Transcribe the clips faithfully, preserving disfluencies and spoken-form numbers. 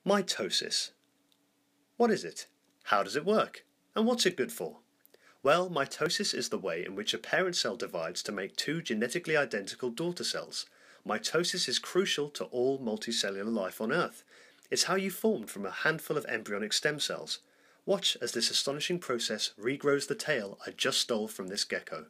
Mitosis. What is it? How does it work? And what's it good for? Well, mitosis is the way in which a parent cell divides to make two genetically identical daughter cells. Mitosis is crucial to all multicellular life on Earth. It's how you formed from a handful of embryonic stem cells. Watch as this astonishing process regrows the tail I just stole from this gecko.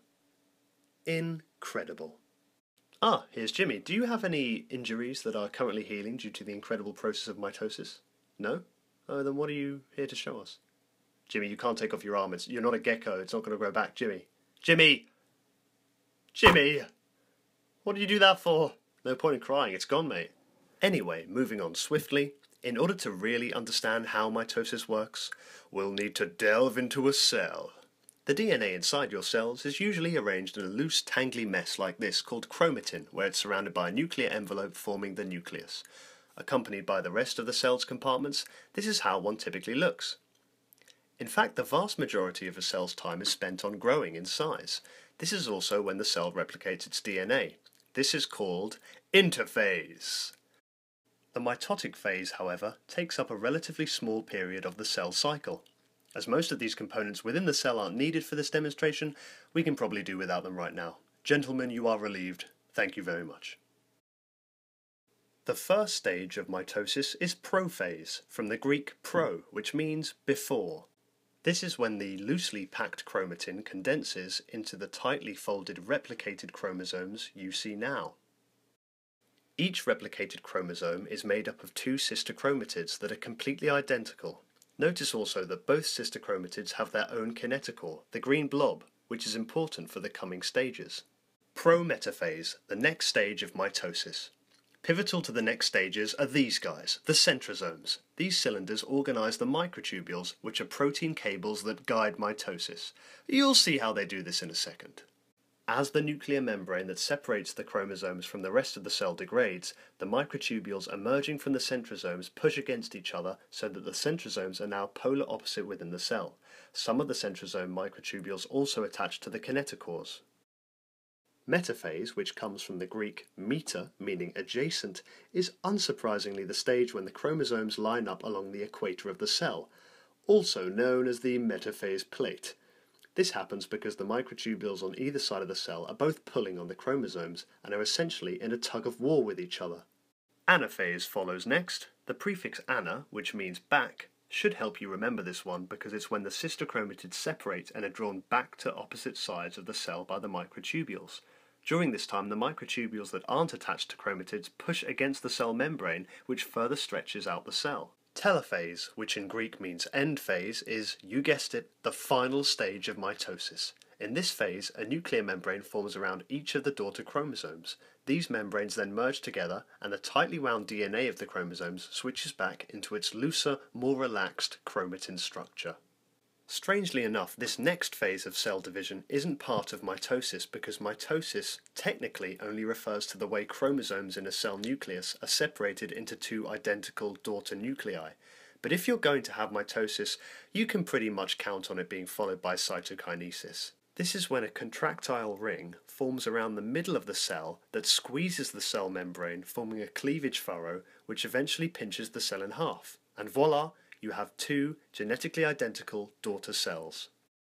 Incredible. Ah, here's Jimmy. Do you have any injuries that are currently healing due to the incredible process of mitosis? No? Oh, then what are you here to show us? Jimmy, you can't take off your arm. It's, you're not a gecko. It's not going to grow back. Jimmy. Jimmy! Jimmy! What did you do that for? No point in crying. It's gone, mate. Anyway, moving on swiftly. In order to really understand how mitosis works, we'll need to delve into a cell. The D N A inside your cells is usually arranged in a loose, tangly mess like this called chromatin, where it's surrounded by a nuclear envelope forming the nucleus. Accompanied by the rest of the cell's compartments, this is how one typically looks. In fact, the vast majority of a cell's time is spent on growing in size. This is also when the cell replicates its D N A. This is called interphase. The mitotic phase, however, takes up a relatively small period of the cell cycle. As most of these components within the cell aren't needed for this demonstration, we can probably do without them right now. Gentlemen, you are relieved. Thank you very much. The first stage of mitosis is prophase, from the Greek pro, which means before. This is when the loosely packed chromatin condenses into the tightly folded replicated chromosomes you see now. Each replicated chromosome is made up of two sister chromatids that are completely identical. Notice also that both sister chromatids have their own kinetochore, the green blob, which is important for the coming stages. Prometaphase, the next stage of mitosis. Pivotal to the next stages are these guys, the centrosomes. These cylinders organise the microtubules, which are protein cables that guide mitosis. You'll see how they do this in a second. As the nuclear membrane that separates the chromosomes from the rest of the cell degrades, the microtubules emerging from the centrosomes push against each other so that the centrosomes are now polar opposite within the cell. Some of the centrosome microtubules also attach to the kinetochores. Metaphase, which comes from the Greek meta, meaning adjacent, is unsurprisingly the stage when the chromosomes line up along the equator of the cell, also known as the metaphase plate. This happens because the microtubules on either side of the cell are both pulling on the chromosomes and are essentially in a tug-of-war with each other. Anaphase follows next. The prefix ana, which means back, should help you remember this one because it's when the sister chromatids separate and are drawn back to opposite sides of the cell by the microtubules. During this time, the microtubules that aren't attached to chromatids push against the cell membrane, which further stretches out the cell. Telophase, which in Greek means end phase, is, you guessed it, the final stage of mitosis. In this phase, a nuclear membrane forms around each of the daughter chromosomes. These membranes then merge together, and the tightly wound D N A of the chromosomes switches back into its looser, more relaxed chromatin structure. Strangely enough, this next phase of cell division isn't part of mitosis because mitosis technically only refers to the way chromosomes in a cell nucleus are separated into two identical daughter nuclei. But if you're going to have mitosis, you can pretty much count on it being followed by cytokinesis. This is when a contractile ring forms around the middle of the cell that squeezes the cell membrane, forming a cleavage furrow which eventually pinches the cell in half. And voila! You have two genetically identical daughter cells.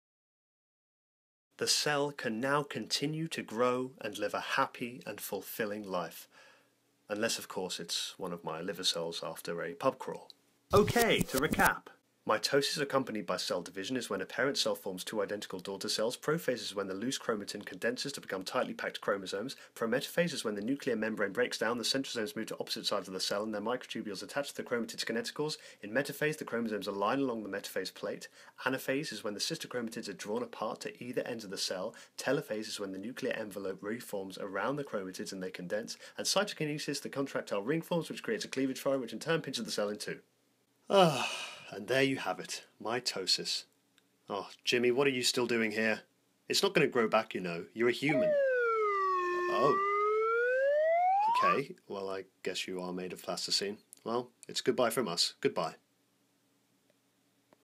The cell can now continue to grow and live a happy and fulfilling life. Unless, of course, it's one of my liver cells after a pub crawl. Okay, to recap. Mitosis accompanied by cell division is when a parent cell forms two identical daughter cells. Prophase is when the loose chromatin condenses to become tightly packed chromosomes. Prometaphase is when the nuclear membrane breaks down, the centrosomes move to opposite sides of the cell and their microtubules attach to the chromatid's kinetochores. In metaphase, the chromosomes align along the metaphase plate. Anaphase is when the sister chromatids are drawn apart to either ends of the cell. Telophase is when the nuclear envelope reforms around the chromatids and they condense. And cytokinesis, the contractile ring forms, which creates a cleavage furrow which in turn pinches the cell in two. Ah. And there you have it, mitosis. Oh, Jimmy, what are you still doing here? It's not going to grow back, you know. You're a human. Oh. Okay, well, I guess you are made of plasticine. Well, it's goodbye from us. Goodbye.